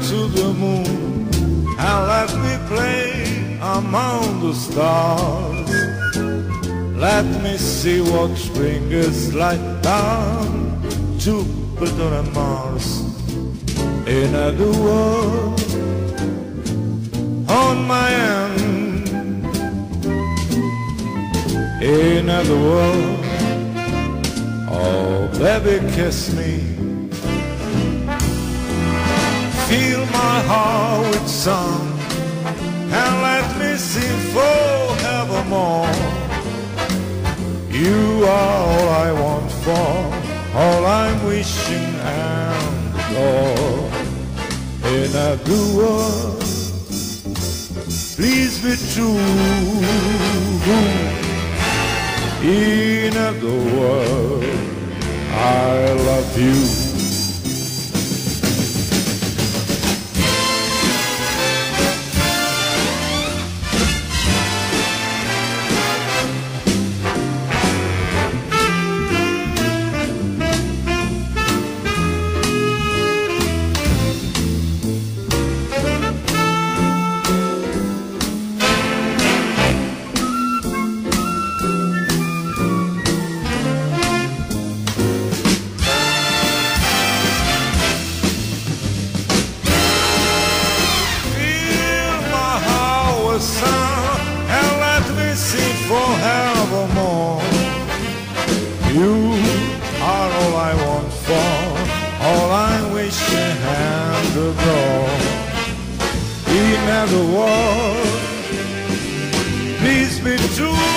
to the moon and let me play among the stars. Let me see what spring is like down Jupiter and Mars. In other words, on my end. In other words, oh baby, kiss me. Fill my heart with song and let me sing forevermore. You are all I want for, all I'm wishing and adore. In other words, please be true. In other words, I love you. And let me sing forevermore. You are all I want for, all I wish and adore. In other words, please be true.